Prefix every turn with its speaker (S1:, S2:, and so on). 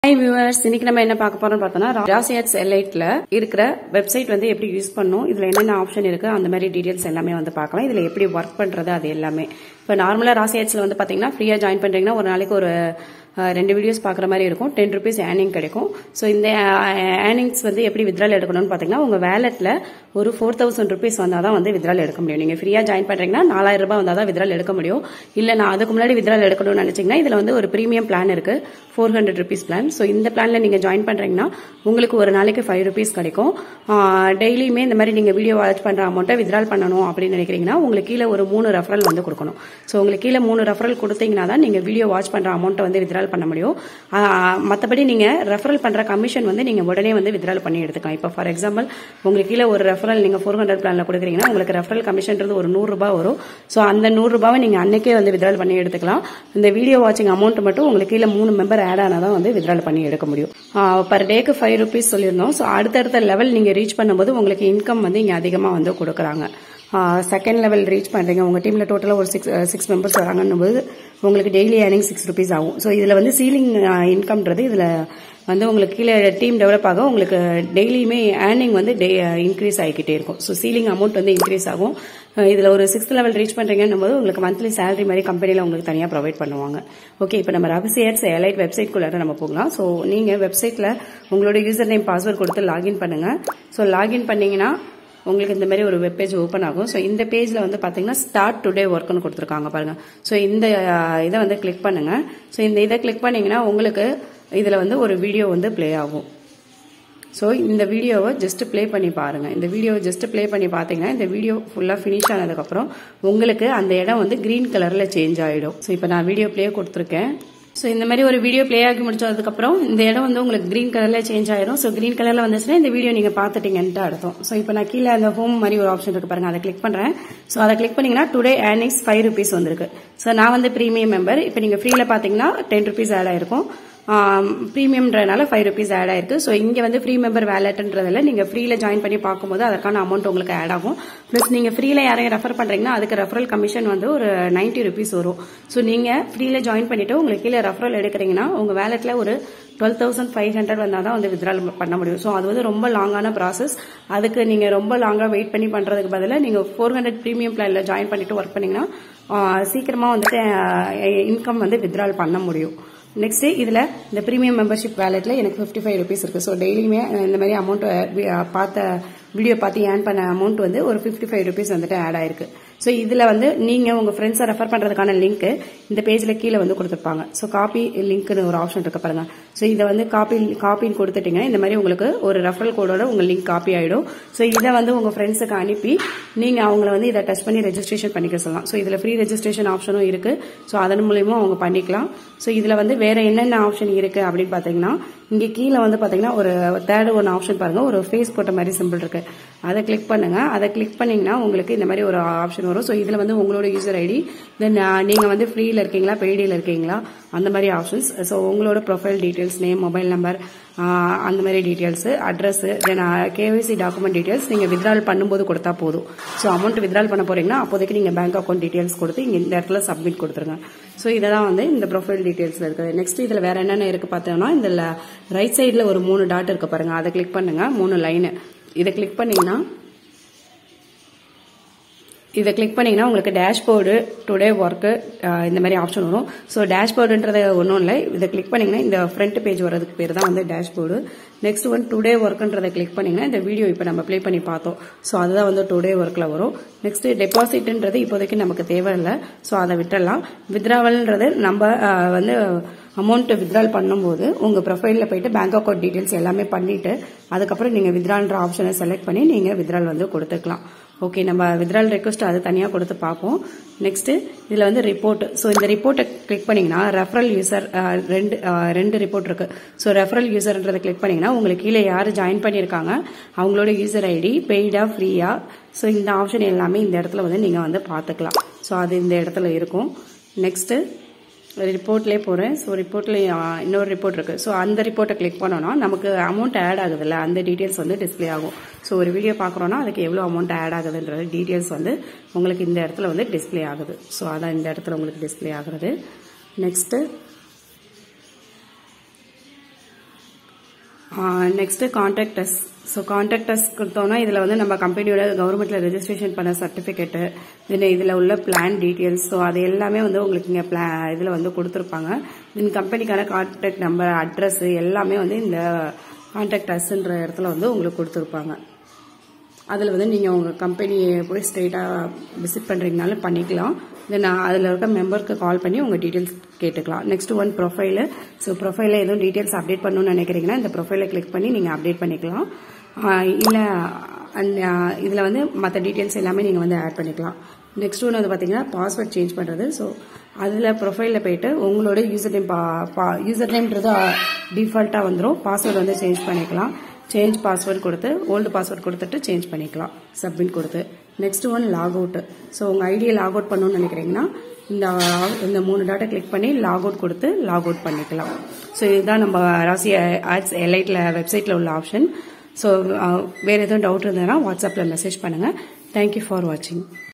S1: Hi viewers, இன்னைக்கு நம்ம என்ன பார்க்க போறோம்னு பார்த்தோம்னா ராசியாட்ஸ் எலைட்ல இருக்கிற வெப்சைட் வந்து எப்படி யூஸ் பண்ணனும், இதுல என்னென்ன ஆப்ஷன் இருக்கு அந்த மாதிரி டீடைல்ஸ் எல்லாமே வந்து பார்க்கலாம். இதுல எப்படி வர்க் பண்றது அது எல்லாமே. இப்போ நார்மலா ராசியாட்ஸ்ல வந்து பாத்தீங்கன்னா ஃப்ரீயா ஜாயின் பண்றீங்கன்னா ஒரு நாளைக்கு ஒரு 2 வீடியோஸ் பாக்குற மாதிரி இருக்கும். 10 rupees ஏர்னிங் கிடைக்கும். சோ இந்த ஏர்னிங்ஸ் வந்து எப்படி வித்ட்ரால் எடுக்கணும்னு பாத்தீங்கன்னா உங்க வேலெட்ல ஒரு 4000 rupees வந்தாதான் வந்து வித்ட்ரால் எடுக்க முடியும். நீங்க ஃப்ரீயா ஜாயின் பண்றீங்கன்னா 4000 ரூபாய் வந்தாதான் வித்ட்ரால் எடுக்க முடியும். இல்ல நான் அதுக்கு முன்னாடி வித்ட்ரால் எடுக்கணும்னு நினைச்சீங்கன்னா இதுல வந்து ஒரு பிரீமியம் பிளான் இருக்கு, 400 rupees பிளான். சோ இந்த பிளான்ல நீங்க ஜாயின் பண்றீங்கன்னா உங்களுக்கு ஒரு நாளைக்கு 5 rupees கிடைக்கும். டெய்லியுமே இந்த மாதிரி நீங்க வீடியோ வாட்ச் பண்ற அமௌண்ட்டை வித்ட்ரால் பண்ணணும் அப்படின்னு நினைக்கிறீங்கன்னா உங்களுக்கு கீழே ஒரு 3 ரெஃபரல் வந்து கொடுக்கணும். சோ உங்களுக்கு கீழே 3 ரெஃபரல் கொடுத்தீங்கன்னா தான் நீங்க வீடியோ வாட்ச் பண்ற அமௌண்ட்டை வந்து வித்ட்ரால் பண்ண முடியும். மற்றபடி நீங்க ரெஃபரல் பண்ற கமிஷன் வந்து நீங்க உடனே வந்து வித்ட்ரால் பண்ணி எடுத்துக்கலாம். இப்போ ஃபார் எக்ஸாம்பிள் உங்களுக்கு கீழே ஒரு ரெஃபரல் நீங்க 400 பிளான்ல கொடுக்குறீங்கன்னா உங்களுக்கு ரெஃபரல் கமிஷன்றது ஒரு 100 ரூபாய் வரும். சோ அந்த 100 ரூபாவை நீங்க அன்னைக்கே வந்து வித்ட்ரால் பண்ணி எடுத்துக்கலாம். இந்த வீடியோ வாட்சிங் அமௌண்ட் மட்டும் உங்களுக்கு கீழே 3 மெம்பர் ஆட் ஆனாதான் வந்து வித்ட்ரால் பண்ணி எடுக்க முடியும். பர் டேக்கு 5 rupees சொல்லியிருந்தோம். சோ அடுத்தடுத்த லெவல் நீங்க ரீச் பண்ணும்போது உங்களுக்கு இன்கம் வந்து இங்க அதிகமா வந்து கொடுக்குறாங்க. செகண்ட் லெவல் ரீச் பண்றீங்க, உங்க டீம்ல டோட்டலா ஒரு 6 மெம்பர்ஸ் வராங்கன்னும் போது உங்களுக்கு டெய்லி ஏர்னிங் 6 rupees ஆகும். ஸோ இதுல வந்து சீலிங் இன்கம்ன்றது இதுல வந்து உங்களுக்கு கீழே டீம் டெவலப் ஆகும். உங்களுக்கு டெய்லியுமே ஏர்னிங் வந்து இன்க்ரீஸ் ஆகிக்கிட்டே இருக்கும். ஸோ சீலிங் அமௌண்ட் வந்து இன்க்ரீஸ் ஆகும். இதுல ஒரு 6th லெவல் ரீச் பண்றீங்கன்னும் போது உங்களுக்கு மந்த்லி சேலரி மாதிரி கம்பெனில உங்களுக்கு தனியா ப்ரொவைட் பண்ணுவாங்க. ஓகே, இப்போ நம்ம ராசியாட்ஸ் எலைட் வெப்சைட் குள்ள நம்ம போகலாம். ஸோ நீங்க வெப்சைட்ல உங்களோட யூசர் நேம் பாஸ்வேர்ட் கொடுத்து லாகின் பண்ணுங்க. ஸோ லாகின் பண்ணீங்கன்னா உங்களுக்கு இந்த மாதிரி ஒரு வெப் பேஜ் ஓபன் ஆகும். சோ இந்த பேஜ்ல வந்து பாத்தீங்கன்னா ஸ்டார்ட் டுடே ஒர்க்னு கொடுத்துருக்காங்க பாருங்க. சோ இந்த இதை வந்து கிளிக் பண்ணுங்க. சோ இந்த இதை கிளிக் பண்ணீங்கன்னா உங்களுக்கு இதுல வந்து ஒரு வீடியோ வந்து பிளே ஆகும். சோ இந்த வீடியோவை ஜஸ்ட் பிளே பண்ணி பாருங்க. இந்த வீடியோவை ஜஸ்ட் பிளே பண்ணி பாத்தீங்கன்னா இந்த வீடியோ ஃபுல்லா பினிஷ் ஆனதுக்கு அப்புறம் உங்களுக்கு அந்த இடம் வந்து கிரீன் கலர்ல சேஞ்ச் ஆயிடும். சோ இப்போ நான் வீடியோ பிளே கொடுத்துருக்கேன். சோ இந்த மாதிரி ஒரு வீடியோ பிளே ஆகி முடிச்சதுக்கு அப்புறம் இந்த இடம் வந்து உங்களுக்கு கிரீன் கலர்ல சேஞ்ச் ஆயிரும். சோ கிரீன் கலர்ல வந்துச்சுன்னா இந்த வீடியோ நீங்க பாத்துட்டீங்கன்னு அர்த்தம். சோ இப்போ நான் கீழே அந்த ஹோம் மாதிரி ஒரு ஆப்ஷன் இருக்கு பாருங்க, அதை கிளிக் பண்றேன். சோ அதை கிளிக் பண்ணீங்கன்னா டுடே ஏர்னிங்ஸ் 5 rupees வந்திருக்கு. சோ நான் வந்து பிரீமியம் மெம்பர். இப்போ நீங்க ஃப்ரீல பாத்தீங்கன்னா 10 rupees ஆட் ஆயிருக்கும். பிரீமியம்ன்றதுனால 5 rupees ஆட் ஆயிருக்கு. சோ இங்க வந்து ஃப்ரீ மெம்பர் வேலட்ன்றதுல நீங்க ஃப்ரீல ஜாயின் பண்ணி பார்க்கும்போது அதற்கான அமௌண்ட் உங்களுக்கு ஆட் ஆகும். பிளஸ் நீங்க ஃப்ரீல யாரையும் ரெஃபர் பண்றீங்கன்னா அதுக்கு ரெஃபரல் கமிஷன் வந்து ஒரு 90 rupees வரும். சோ நீங்க ஃப்ரீல ஜாயின் பண்ணிட்டு உங்களுக்கு கீழே ரெஃபரல் எடுக்கிறீங்கன்னா உங்க வேலட்ல ஒரு 12,500 வந்தாதான் வந்து வித்ட்ரால் பண்ண முடியும். சோ அது வந்து ரொம்ப லாங்கான ப்ராசஸ். அதுக்கு நீங்க ரொம்ப லாங்கா வெயிட் பண்ணி பண்றதுக்கு பதிலாக நீங்க 400 பிரீமியம் பிளான்ல ஜாயின் பண்ணிட்டு ஒர்க் பண்ணீங்கன்னா சீக்கிரமா வந்துட்டு இன்கம் வந்து வித்ட்ரால் பண்ண முடியும். நெக்ஸ்ட் இதுல இந்த பிரீமியம் மெம்பர்ஷிப் வேலெட்ல எனக்கு 55 rupees இருக்கு. சோ டெய்லியுமே இந்த மாதிரி அமௌண்ட் பார்த்த வீடியோ பார்த்து ஏர்ன் பண்ண அமௌண்ட் வந்து ஒரு 55 rupees வந்துட்டு ஆட் ஆயிருக்கு. சோ இதுல வந்து நீங்க உங்க ஃப்ரெண்ட்ஸை ரெஃபர் பண்றதுக்கான லிங்க் இந்த பேஜ்ல கீழே வந்து கொடுத்துருப்பாங்க. சோ காப்பி லிங்க்னு ஒரு ஆப்ஷன் இருக்கு பாருங்க. சோ இதை வந்து காப்பின்னு கொடுத்துட்டீங்க, இந்த மாதிரி உங்களுக்கு ஒரு ரெஃபரல் கோடோட உங்க லிங்க் காப்பி ஆயிடும். சோ இதை வந்து உங்க ஃப்ரெண்ட்ஸுக்கு அனுப்பி நீங்க அவங்கள வந்து இதை டச் பண்ணி ரெஜிஸ்ட்ரேஷன் பண்ணிக்க சொல்லலாம். சோ இதுல ஃப்ரீ ரெஜிஸ்ட்ரேஷன் ஆப்ஷனும் இருக்கு. சோ அதன் மூலமா அவங்க பண்ணிக்கலாம். சோ இதுல வந்து வேற என்னென்ன ஆப்ஷன் இருக்கு அப்படின்னு பாத்தீங்கன்னா இங்க கீழே வந்து பாத்தீங்கன்னா ஒரு தேர்ட் ஒன் ஆப்ஷன் பாருங்க, ஒரு ஃபேஸ் போட்ட மாதிரி சிம்பிள் இருக்கு. அதை கிளிக் பண்ணுங்க. அதை கிளிக் பண்ணீங்கன்னா உங்களுக்கு இந்த மாதிரி ஒரு ஆப்ஷன் வரும். சோ இதுல வந்து உங்களோட யூசர் ஐடி, தென் நீங்க வந்து ஃப்ரீல இருக்கீங்களா பெய்டில இருக்கீங்களா அந்த மாதிரி ஆப்ஷன்ஸ். சோ உங்களோட profile details, name, mobile number, அந்த மாதிரி details, address, then KYC document details நீங்க வித்ட்ரால் பண்ணும்போது கொடுத்தா போதும். சோ அமௌண்ட் வித்ட்ரால் பண்ண போறீங்கன்னா அப்போதைக்கு நீங்க பேங்க் அக்கௌண்ட் டீடைல்ஸ் கொடுத்து இங்க இந்த இடத்துல சப்மிட் கொடுத்துருங்க. சோ இதெல்லாம் வந்து இந்த ப்ரொஃபைல் டீடைல்ஸ்ல இருக்கு. நெக்ஸ்ட் இதுல வேற என்னென்ன இருக்கு பார்த்தோம்னா இந்த ரைட் சைடுல ஒரு 3 டாட் இருக்கு பாருங்க, அதை கிளிக் பண்ணுங்க. 3 லைன் இதை கிளிக் பண்ணீங்கன்னா உங்களுக்கு டேஷ்போர்டு, டுடே ஒர்க் இந்த மாதிரி ஆப்ஷன் வரும். ஸோ டேஷ்போர்டுன்றது ஒன்றும் இல்லை. இதை கிளிக் பண்ணீங்கன்னா இந்த ஃப்ரண்ட் பேஜ் வரதுக்கு பேர் தான் வந்து டேஷ்போர்டு. நெக்ஸ்ட் வந்து டுடே ஒர்க்ன்றதை கிளிக் பண்ணீங்கன்னா இந்த வீடியோ இப்போ நம்ம ப்ளே பண்ணி பார்த்தோம். ஸோ அதுதான் வந்து டுடே ஒர்க்ல வரும். நெக்ஸ்ட் டெபாசிட்ன்றது இப்போதைக்கு நமக்கு தேவையில்லை. ஸோ அதை விட்டுடலாம். வித்ட்ராவல்ன்றது நம்ம வந்து அமௌண்ட் வித்ட்ரால் பண்ணும்போது உங்க ப்ரொஃபைல்ல போயிட்டு பேங்க் அக்கௌண்ட் டீடைல்ஸ் எல்லாமே பண்ணிட்டு அதுக்கப்புறம் நீங்க வித்ட்ரால்ன்ற ஆப்ஷனை செலக்ட் பண்ணி நீங்க வித்ட்ரால் வந்து கொடுத்துக்கலாம். ஓகே, நம்ம வித்ட்ரால் ரெக்வஸ்ட் அது தனியா கொடுத்து பார்ப்போம். நெக்ஸ்ட் இதுல வந்து ரிப்போர்ட். சோ இந்த ரிப்போர்ட்டை கிளிக் பண்ணீங்கன்னா ரெஃபரல் யூசர் ரெண்டு ரிப்போர்ட் இருக்கு. சோ ரெஃபரல் யூசர்ன்றதை கிளிக் பண்ணீங்கன்னா உங்களுக்கு கீழே யாரு ஜாயின் பண்ணிருக்காங்க அவங்களோட யூசர் ஐடி, பெய்டா, ஃப்ரீயா, சோ இந்த ஆப்ஷன் எல்லாமே இந்த இடத்துல வந்து நீங்க வந்து பாத்துக்கலாம். சோ அது இந்த இடத்துல இருக்கும். நெக்ஸ்ட் ரிப்போர்ட்லேயே போகிறேன். ஸோ ரிப்போர்ட்ல இன்னொரு ரிப்போர்ட் இருக்கு. ஸோ அந்த ரிப்போர்ட்டை கிளிக் பண்ணோம்னா நமக்கு அமௌண்ட் ஆட் ஆகுதுல்ல, அந்த டீட்டெயில்ஸ் வந்து டிஸ்பிளே ஆகும். ஸோ ஒரு வீடியோ பார்க்குறோன்னா அதுக்கு எவ்வளோ அமௌண்ட் ஆட் ஆகுதுன்ற டீட்டெயில்ஸ் வந்து உங்களுக்கு இந்த இடத்துல வந்து டிஸ்பிளே ஆகுது. ஸோ அதான் இந்த இடத்துல உங்களுக்கு டிஸ்பிளே ஆகுறது. Next next contact us. So contact us கொடுத்தோம்னா இதில் வந்து நம்ம கம்பெனியோட கவர்மெண்ட்ல ரெஜிஸ்ட்ரேஷன் பண்ண சர்டிஃபிகேட்டு, தென் இதில் உள்ள பிளான் டீட்டெயில்ஸ், ஸோ அது எல்லாமே வந்து உங்களுக்கு இங்கே இதில் வந்து கொடுத்துருப்பாங்க. தென் கம்பெனிக்கான கான்டாக்ட் நம்பர், அட்ரஸ் எல்லாமே வந்து இந்த கான்டாக்ட் அஸ்ன்ற இடத்துல வந்து உங்களுக்கு கொடுத்துருப்பாங்க. அதில் வந்து நீங்கள் உங்கள் கம்பெனியை போய் ஸ்ட்ரெயிட்டாக விசிட் பண்ணுறீங்கனாலும் பண்ணிக்கலாம். தென் அதில் இருக்க மெம்பருக்கு கால் பண்ணி உங்கள் டீட்டெயில்ஸ் கேட்டுக்கலாம். Next one profile. ஸோ ப்ரொஃபைலில் எதுவும் டீட்டெயில்ஸ் அப்டேட் பண்ணணும்னு நினைக்கிறீங்கன்னா இந்த ப்ரொஃபைலை கிளிக் பண்ணி நீங்கள் அப்டேட் பண்ணிக்கலாம். இல்லை இதில் வந்து மற்ற டீட்டெயில்ஸ் எல்லாமே நீங்கள் வந்து ஆட் பண்ணிக்கலாம். நெக்ஸ்ட் ஒன்று வந்து பார்த்தீங்கன்னா பாஸ்வேர்ட் சேஞ்ச் பண்ணுறது. ஸோ அதில் ப்ரொஃபைலில் போயிட்டு உங்களோட யூசர் நேம்ன்றது டிஃபால்ட்டாக வந்துடும். பாஸ்வேர்டு வந்து சேஞ்ச் பண்ணிக்கலாம். சேஞ்ச் பாஸ்வேர்டு கொடுத்து ஓல்டு பாஸ்வேர்டு கொடுத்துட்டு சேஞ்ச் பண்ணிக்கலாம் சப்மிட் கொடுத்து. Next one log out. So உங்கள் ஐடியை லாக் அவுட் பண்ணணும்னு நினைக்கிறீங்கன்னா இந்த 3 டாட்டை கிளிக் பண்ணி லாக் அவுட் கொடுத்து லாக் அவுட் பண்ணிக்கலாம். ஸோ இதுதான் நம்ம ராசி ஆட்ஸ் எலைட்ல வெப்சைட்டில் உள்ள ஆப்ஷன். ஸோ வேறு எதுவும் டவுட் இருந்ததுன்னா வாட்ஸ்அப்பில் மெசேஜ் பண்ணுங்கள். தேங்க்யூ ஃபார் வாட்சிங்.